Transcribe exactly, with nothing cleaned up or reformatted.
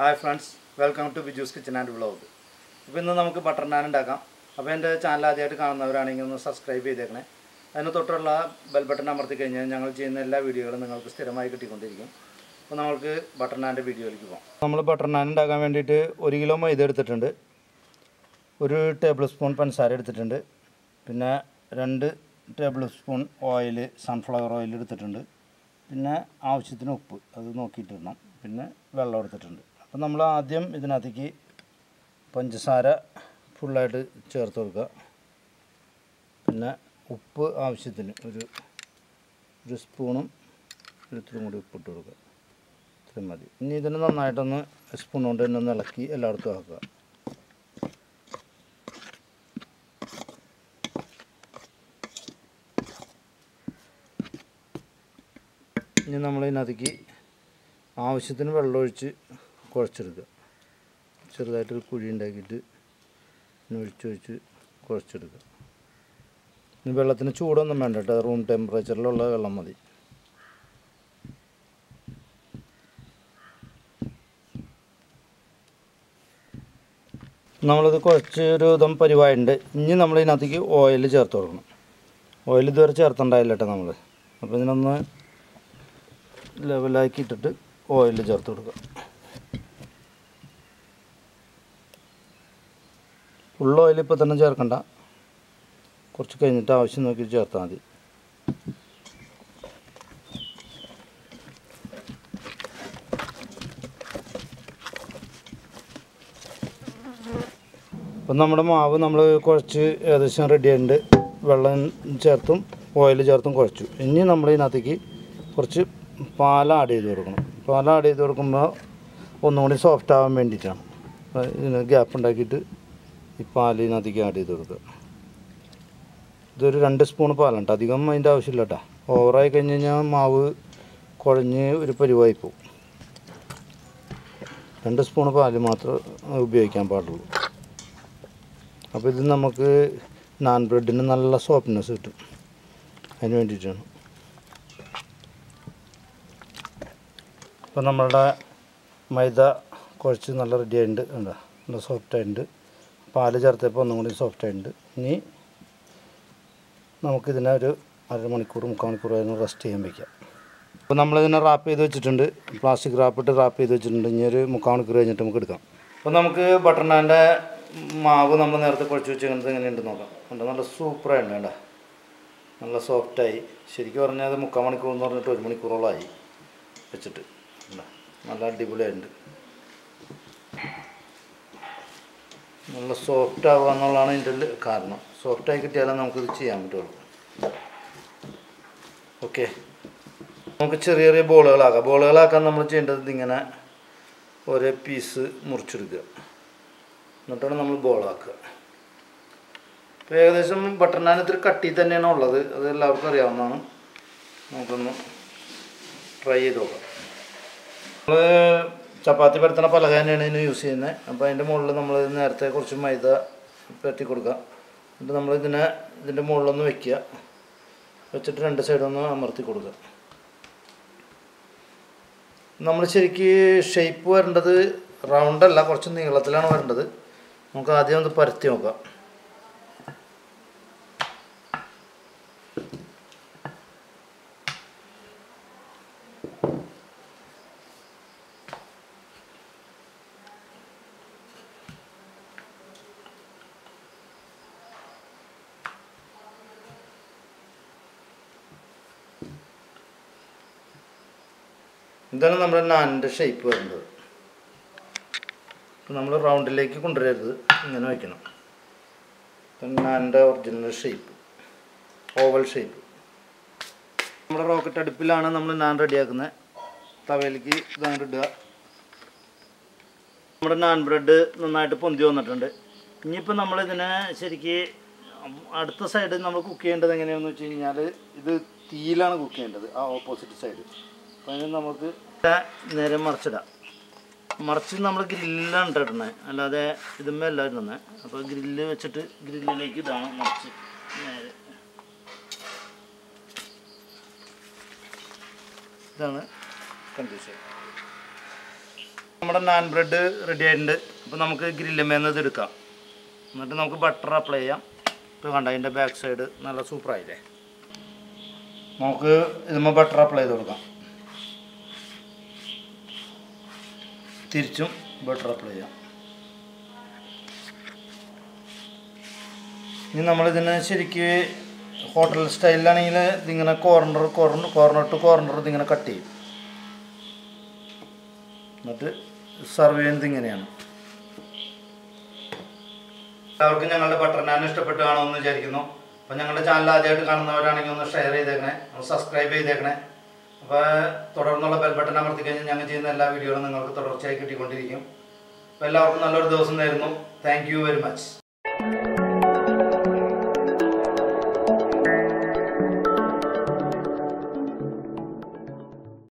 Hi friends, welcome to Viju's Kitchen and Vlog. Now we will butter naan. If you channel to subscribe to the bell button. We will see video. Now we will butter naan video. We will butter naan one kilo maida, one tablespoon pansara, two tablespoon oil, sunflower oil, പിന്നെ ആവശ്യത്തിന് ഉപ്പ് അത് നോക്കിയിട്ട് ഇടണം പിന്നെ വെള്ളം എടുത്തിട്ടുണ്ട് അപ്പോൾ നമ്മൾ ആദ്യം ഇതിനകത്തേക്ക് പഞ്ചസാര ഫുൾ ആയിട്ട് ചേർത്ത് കൊടുക്കുക പിന്നെ ഉപ്പ് ആവശ്യത്തിന് ഒരു ഒരു സ്പൂണും ഇത്തിരി കൂടി ഉപ്പ് ഇട്ട് കൊടുക്കുക ഇത്രയും മതി ഇനി ഇതിനെ നന്നായിട്ടൊന്ന് സ്പൂൺ കൊണ്ട് തന്നെ ഒന്ന് ഇളക്കി എല്ലായിടത്തും ആക്കുക ഇനി നമ്മൾ ഇതിനകത്തേക്ക് ആവശ്യത്തിന് വെള്ളം ഒഴിച്ച് കുഴച്ചെടുക്കുക ചെറുതായിട്ടൊരു കുഴി ഉണ്ടാക്കിയിട്ട് ഒഴിച്ചൊഴിച്ച് കുഴച്ചെടുക്കുക ഇനി വെള്ളത്തിന് ചൂടൊന്നും വേണ്ട കേട്ടോ റൂം ടെമ്പറേച്ചറിലുള്ള വെള്ളം മതി നമ്മളിത് കുഴച്ച് ഒരു വിധം പരിവായിട്ടുണ്ട് ഇനി നമ്മൾ ഇതിനകത്തേക്ക് ഓയിൽ ചേർത്ത് കൊടുക്കണം ഓയിൽ ഇതുവരെ ചേർത്തുണ്ടായില്ല കേട്ടോ നമ്മൾ അപ്പോൾ ഇതിനൊന്ന് ലെവലാക്കി ഇട്ടിട്ട് ഓയിൽ ചേർത്ത് കൊടുക്കുക ഫുൾ ഓയിൽ ഇപ്പോൾ തന്നെ ചേർക്കണ്ട കുറച്ച് കഴിഞ്ഞിട്ട് ആവശ്യം നോക്കി ചേർത്താൽ മതി അപ്പം നമ്മുടെ മാവ് നമ്മൾ കുഴച്ച് ഏകദേശം റെഡി ആയിട്ടുണ്ട് വെള്ളം ചേർത്തും ഓയിൽ ചേർത്തും കുഴച്ചു ഇനി നമ്മൾ ഇതിനകത്തേക്ക് കുറച്ച് പാൽ ആഡ് ചെയ്ത് കൊടുക്കണം പാൽ ആഡ് ചെയ്ത് കൊടുക്കുമ്പോൾ ഒന്നുകൂടി സോഫ്റ്റ് ആവാൻ വേണ്ടിയിട്ടാണ് ഇതിന് ഗ്യാപ്പ് ഉണ്ടാക്കിയിട്ട് ഈ പാൽ ഇതിനകത്തേക്ക് ആഡ് ചെയ്ത് കൊടുക്കുക ഇതൊരു രണ്ട് സ്പൂൺ പാലാണ് കേട്ടോ അധികം അതിൻ്റെ ആവശ്യമില്ല കേട്ടോ ഓവറായി കഴിഞ്ഞ് കഴിഞ്ഞാൽ മാവ് കുഴഞ്ഞ് ഒരു പരിവായി പോകും രണ്ട് സ്പൂൺ പാൽ മാത്രം ഉപയോഗിക്കാൻ പാടുള്ളൂ അപ്പോൾ ഇത് നമുക്ക് നാൻ ബ്രെഡിന് നല്ല സോഫ്റ്റ്നെസ് കിട്ടും അതിന് വേണ്ടിയിട്ടാണ് ഇപ്പോൾ നമ്മളുടെ മൈദ കുഴച്ച് നല്ല റെഡി ആയിട്ടുണ്ട് എന്താ നല്ല സോഫ്റ്റ് ആയിട്ടുണ്ട് പാൽ ചേർത്തപ്പോൾ ഒന്നും കൂടി സോഫ്റ്റ് ആയിട്ടുണ്ട് ഇനി നമുക്കിതിനെ ഒരു അരമണിക്കൂർ മുക്കാൽ മണിക്കൂർ അതിന് റെസ്റ്റ് ചെയ്യാൻ വയ്ക്കാം അപ്പോൾ നമ്മളിതിനെ റാപ്പ് ചെയ്ത് വെച്ചിട്ടുണ്ട് പ്ലാസ്റ്റിക് റാപ്പിട്ട് റാപ്പ് ചെയ്ത് വെച്ചിട്ടുണ്ട് ഇനി ഒരു മുക്കാൽ മണിക്കൂർ കഴിഞ്ഞിട്ട് നമുക്ക് എടുക്കാം അപ്പോൾ നമുക്ക് ബട്ടർ നാൻ്റെ മാവ് നമ്മൾ നേരത്തെ കുഴച്ച് വെച്ചിരുന്നത് എങ്ങനെയുണ്ട് നോക്കാം ഉണ്ട് നല്ല സൂപ്പറായിട്ടുണ്ട് കേട്ടോ നല്ല സോഫ്റ്റായി ശരിക്കും പറഞ്ഞാൽ അത് മുക്കാൽ മണിക്കൂർ എന്ന് പറഞ്ഞിട്ട് ഒരു മണിക്കൂറോളമായി വെച്ചിട്ട് നല്ല അടിപൊളിയായിട്ടുണ്ട് നല്ല സോഫ്റ്റ് ആവുക എന്നുള്ളതാണ് ഇതിൻ്റെ കാരണം സോഫ്റ്റായി കിട്ടിയാലേ നമുക്കിത് ചെയ്യാൻ പറ്റുള്ളൂ ഓക്കെ നമുക്ക് ചെറിയ ചെറിയ ബോളുകളാക്കാം ബോളുകളാക്കാൻ നമ്മൾ ചെയ്യേണ്ടത് ഇങ്ങനെ ഒരേ പീസ് മുറിച്ചെടുക്കുക എന്നിട്ടാണ് നമ്മൾ ബോളാക്കുക ഇപ്പോൾ ഏകദേശം ബട്ടർ നാൻ ഇത്തിരി കട്ടി തന്നെയാണ് ഉള്ളത് അത് എല്ലാവർക്കും അറിയാവുന്നതാണ് നമുക്കൊന്ന് ട്രൈ ചെയ്ത് നോക്കാം നമ്മൾ ചപ്പാത്തി പരത്തണ പലക തന്നെയാണ് ഇതിന് യൂസ് ചെയ്യുന്നത് അപ്പോൾ അതിൻ്റെ മുകളിൽ നമ്മൾ നേരത്തെ കുറച്ച് മൈദ പരത്തി കൊടുക്കുക എന്നിട്ട് നമ്മൾ ഇതിനെ ഇതിൻ്റെ മുകളിലൊന്ന് വെക്കുക വെച്ചിട്ട് രണ്ട് സൈഡൊന്ന് അമർത്തി കൊടുക്കുക നമ്മൾ ശരിക്ക് ഷേപ്പ് വരേണ്ടത് റൗണ്ടല്ല കുറച്ച് നീളത്തിലാണ് വരേണ്ടത് നമുക്ക് ആദ്യം ഒന്ന് പരത്തി നോക്കാം ഇതാണ് നമ്മുടെ നാനിൻ്റെ ഷേപ്പ് വരുന്നത് നമ്മൾ റൗണ്ടിലേക്ക് കൊണ്ടുവരരുത് ഇങ്ങനെ വയ്ക്കണം നാനിൻ്റെ ഒറിജിനൽ ഷേപ്പ് ഓവൽ ഷേപ്പ് നമ്മുടെ റോക്കറ്റ് അടുപ്പിലാണ് നമ്മൾ നാൻ റെഡിയാക്കുന്നത് തവയിലേക്ക് ഇതാണ് ഇടുക നമ്മുടെ നാൻ ബ്രെഡ് നന്നായിട്ട് പൊന്തി വന്നിട്ടുണ്ട് ഇനിയിപ്പോൾ നമ്മളിതിനെ ശരിക്ക് അടുത്ത സൈഡ് നമ്മൾ കുക്ക് ചെയ്യേണ്ടത് എങ്ങനെയാണെന്ന് വെച്ച് കഴിഞ്ഞാൽ ഇത് തീയിലാണ് കുക്ക് ചെയ്യേണ്ടത് ആ ഓപ്പോസിറ്റ് സൈഡ് അപ്പോൾ അതിന് നമുക്ക് നേരെ മറിച്ചിടാം മറിച്ച് നമ്മൾ ഗ്രില്ലാണ് ഇട്ടിടുന്നത് അല്ലാതെ ഇതുമ്മേ അല്ല ഇടുന്നത് അപ്പോൾ ഗ്രില്ല് വെച്ചിട്ട് ഗ്രില്ലിലേക്ക് ഇതാണ് മറിച്ച് നേരെ ഇതാണ് കണ്ടീഷൻ നമ്മുടെ നാൻ ബ്രെഡ് റെഡി ആയിട്ടുണ്ട്. അപ്പോൾ നമുക്ക് ഗ്രില്ലുമേന്ന് ഇത് എടുക്കാം. എന്നിട്ട് നമുക്ക് ബട്ടർ അപ്ലൈ ചെയ്യാം. ഇപ്പോൾ കണ്ട അതിൻ്റെ ബാക്ക് സൈഡ് നല്ല സൂപ്പറായില്ലേ. നമുക്ക് ഇതുമ്പോൾ ബട്ടർ അപ്ലൈ ചെയ്ത് കൊടുക്കാം. തിരിച്ചും ബട്ടർ അപ്ലൈ ചെയ്യാം. ഇനി നമ്മളിതിനെ ശരിക്ക് ഹോട്ടൽ സ്റ്റൈലിലാണെങ്കിൽ ഇതിങ്ങനെ corner corner corner to corner ഇതിങ്ങനെ കട്ട് ചെയ്യും. എന്നിട്ട് സെർവ് ചെയ്യുന്നത് ഇങ്ങനെയാണ്. എല്ലാവർക്കും ഞങ്ങളുടെ ബട്ടർ നാൻ ഇഷ്ടപ്പെട്ട് കാണുമെന്ന് വിചാരിക്കുന്നു. അപ്പോൾ ഞങ്ങളുടെ ചാനൽ ആദ്യമായിട്ട് കാണുന്നവരാണെങ്കിൽ ഒന്ന് ഷെയർ ചെയ്തേക്കണേ, ഒന്ന് സബ്സ്ക്രൈബ് ചെയ്തേക്കണേ. അപ്പോൾ തുടർന്നുള്ള ബെൽ ബട്ടൺ അമർത്തി കഴിഞ്ഞാൽ ഞങ്ങൾ ചെയ്യുന്ന എല്ലാ വീഡിയോകളും നിങ്ങൾക്ക് തുടർച്ചയായി കിട്ടിക്കൊണ്ടിരിക്കും. അപ്പോൾ എല്ലാവർക്കും നല്ലൊരു ദിവസം നേരുന്നു. Thank you very much.